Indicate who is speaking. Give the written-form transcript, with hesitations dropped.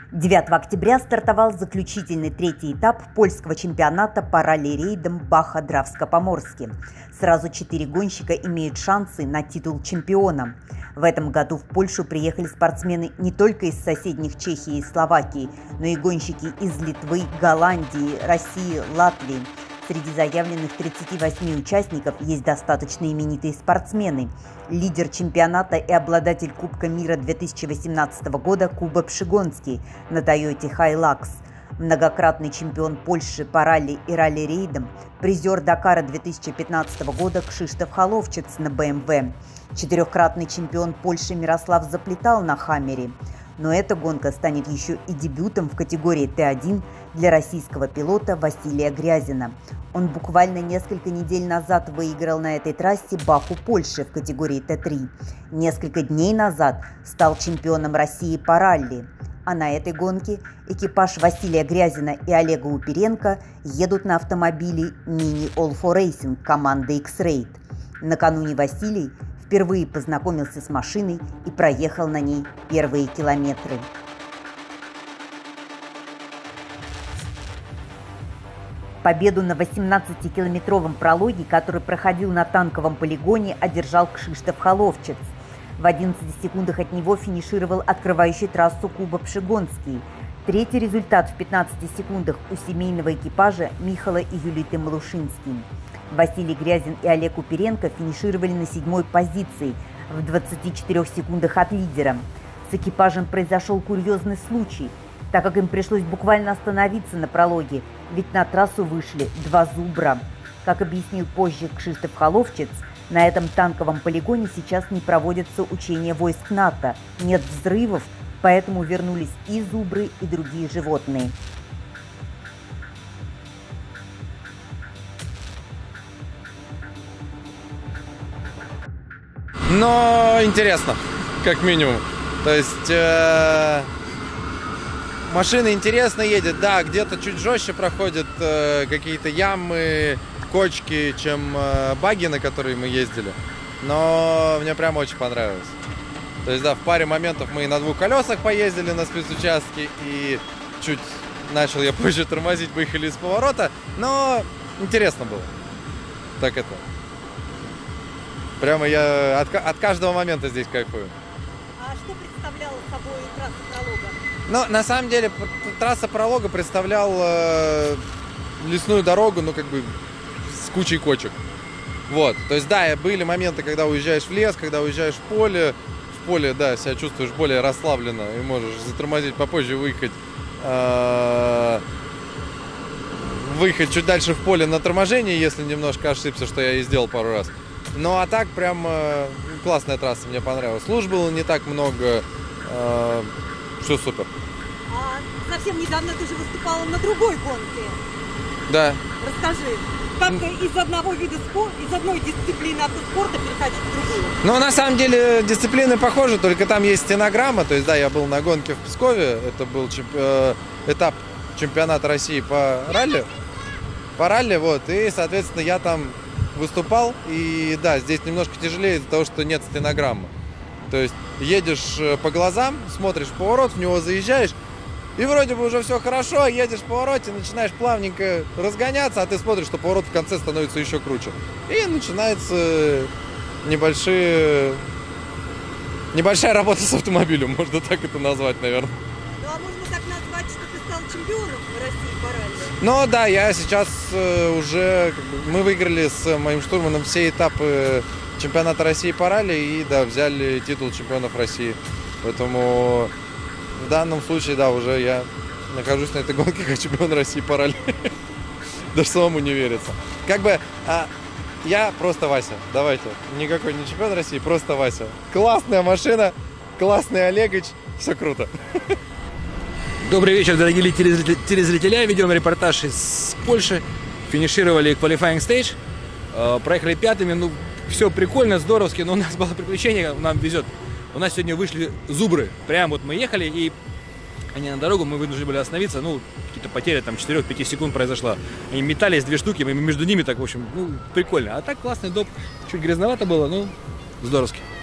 Speaker 1: 9 октября стартовал заключительный третий этап польского чемпионата по ралли-рейдам Баха-Дравска-Поморске. Сразу 4 гонщика имеют шансы на титул чемпиона. В этом году в Польшу приехали спортсмены не только из соседних Чехии и Словакии, но и гонщики из Литвы, Голландии, России, Латвии. Среди заявленных 38 участников есть достаточно именитые спортсмены. Лидер чемпионата и обладатель Кубка мира 2018 года Куба Пшигонский на Toyota Hilux, многократный чемпион Польши по ралли и ралли-рейдам, призер Дакара 2015 года Кшиштоф Холовчиц на BMW, четырехкратный чемпион Польши Мирослав Заплетал на Хаммере. Но эта гонка станет еще и дебютом в категории Т1 для российского пилота Василия Грязина. Он буквально несколько недель назад выиграл на этой трассе Баху Польши в категории Т3. Несколько дней назад стал чемпионом России по ралли. А на этой гонке экипаж Василия Грязина и Олега Уперенко едут на автомобиле Mini All4 Racing команды X-Raid. Накануне Василий впервые познакомился с машиной и проехал на ней первые километры. Победу на 18-километровом прологе, который проходил на танковом полигоне, одержал Кшиштоф Холовчиц. В 11 секундах от него финишировал открывающий трассу Куба Пшигонский. Третий результат в 15 секундах у семейного экипажа Михала и Юлиты Малушинский. Василий Грязин и Олег Уперенко финишировали на 7-й позиции в 24 секундах от лидера. С экипажем произошел курьезный случай, так как им пришлось буквально остановиться на прологе, ведь на трассу вышли 2 зубра. Как объяснил позже Кшиштоф Холовчиц, на этом танковом полигоне сейчас не проводятся учения войск НАТО, нет взрывов, поэтому вернулись и зубры, и другие животные.
Speaker 2: Но интересно, как минимум. То есть машина интересно едет, да, где-то чуть жестче проходят какие-то ямы, кочки, чем баги, на которые мы ездили. Но мне прям очень понравилось. То есть, да, в паре моментов мы и на 2 колесах поездили на спецучастке, и чуть начал я позже тормозить, выехали из поворота, но интересно было. Так это. Прямо я от каждого момента здесь кайфую.
Speaker 3: А что представляла собой трасса пролога?
Speaker 2: Ну, на самом деле, трасса пролога представляла лесную дорогу, ну, как бы, с кучей кочек. Вот. То есть, да, были моменты, когда уезжаешь в лес, когда уезжаешь в поле. В поле, да, себя чувствуешь более расслабленно и можешь затормозить попозже, выехать чуть дальше в поле на торможении, если немножко ошибся, что я и сделал пару раз. Ну, а так, прям классная трасса, мне понравилась. Луж было не так много, все супер.
Speaker 3: А совсем недавно ты же выступала на другой гонке.
Speaker 2: Да.
Speaker 3: Расскажи, как из одного вида спорта, из одной дисциплины автоспорта переходить в другую?
Speaker 2: Ну, на самом деле, дисциплины похожи, только там есть стенограмма. То есть, да, я был на гонке в Пскове, это был этап чемпионата России по ралли. Вот, и, соответственно, я там выступал, и да, здесь немножко тяжелее из-за того, что нет стенограммы. То есть едешь по глазам, смотришь в поворот, в него заезжаешь, и вроде бы уже все хорошо, едешь в повороте, начинаешь плавненько разгоняться, а ты смотришь, что поворот в конце становится еще круче. И начинается небольшая работа с автомобилем, можно так это назвать, наверное.
Speaker 3: Ну, а можно так назвать, что ты стал чемпионом России по ралли?
Speaker 2: Ну да, я сейчас уже, мы выиграли с моим штурманом все этапы чемпионата России по ралли и, да, взяли титул чемпионов России. Поэтому в данном случае, да, уже я нахожусь на этой гонке как чемпион России по ралли. Даже самому не верится. Как бы, я просто Вася, давайте. Никакой не чемпион России, просто Вася. Классная машина, классный Олегович, все круто.
Speaker 4: Добрый вечер, дорогие телезрители. Ведем репортаж из Польши. Финишировали qualifying stage. Проехали 5-ми. Ну, все прикольно, здоровски, но у нас было приключение, нам везет. У нас сегодня вышли зубры. Прям вот мы ехали, и они на дорогу, мы вынуждены были остановиться. Ну, какие-то потери, там, 4-5 секунд произошла. Они метались 2 штуки, мы между ними так, в общем, ну, прикольно. А так классный доп. Чуть грязновато было, ну, здоровски.